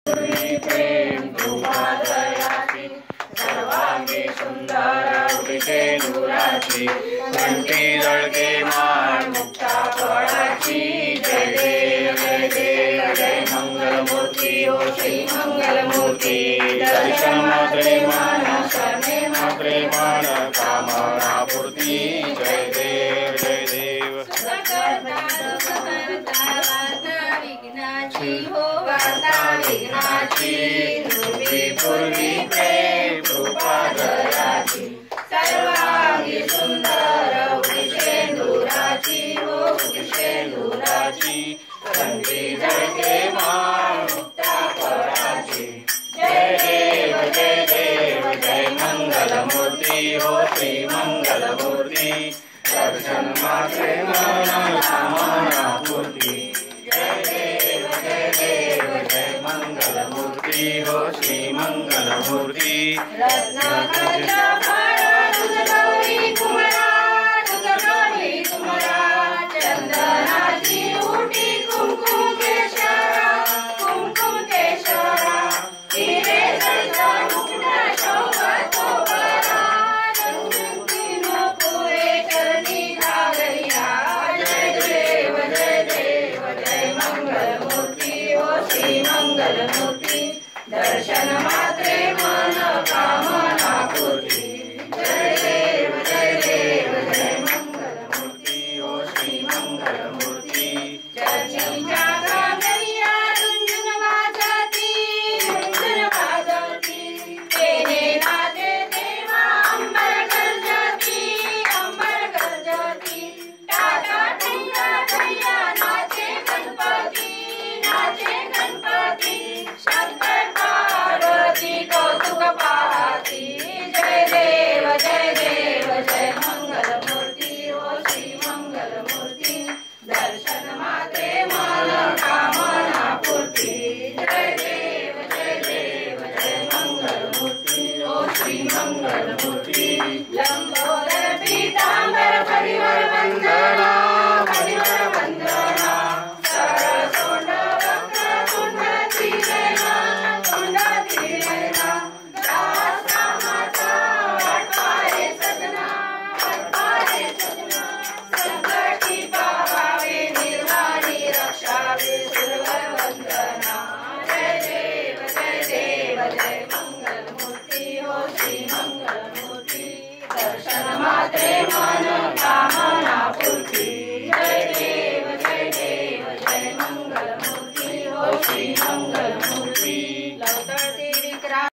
प्रेम कृपा दयाची सर्वांगी सुंदर उठे नूराची घंटी जळके माळ मुक्ता फळाची जय देव जय देव जय मंगलमूर्ती ओ श्री मंगलमूर्ती दर्शन मात्रे मन शरणे मात्रे मन कामना पूर्ती जय देव जय देव वार्ता विघ्नाची पूर्वी प्रेम कृपा दयाची सर्वांगी सुंदर उठे नूराची हो उठे नूराची घंटी जळके माळ मुक्ता फळाची जय देव जय देव जय मंगलमूर्ती हो श्री मंगलमूर्ती दर्शन मात्रे मन कामना पूर्ती जय देव जय देव जय मंगलमूर्ती हो श्री मंगलमूर्ती चंदनाची उटी कुमकुम केशरा कुमकुम केशरा हिरे जळता मुकुटा शोभतो बरा रंगीनो पुरे चरणी घालया जय देव जय देव जय मंगलमूर्ती ओ श्री मंगलमूर्ती दर्शन मात्रे मन कामना पूर्ती जय देव जय देव जय मंगलमूर्ती ओ श्री मंगलमूर्ती चर्चीच्या कांगरिया रुंजून वाजती तेने नाचे देवा अंबर गरजती टाटा ठैया ठैया नाचे गणपती शंकर पार्वती कौतुक पाहती जय देव जय देव जय मंगलमूर्ती ओ श्री मंगलमूर्ती दर्शन मात्रे मन कामना पूर्ती जय देव जय देव जय मंगलमूर्ती ओ श्री मंगलमूर्ती लंबोदर पीतांबर परिवर वंदना सरसोंड वक्र कुंड त्रिनयना दास रामाचा वाटपारे सजना संकटी पावावे निर्वाणी रक्षावे सुरवर वंदना जय देव जय देव जय मंगलमूर्ती ओ श्री मंगलमूर्ती दर्शन मात्रे मन कामना पूर्ती जय देव जय देव जय मंगलमूर्ती ओ श्री मंगलमूर्ती लवकर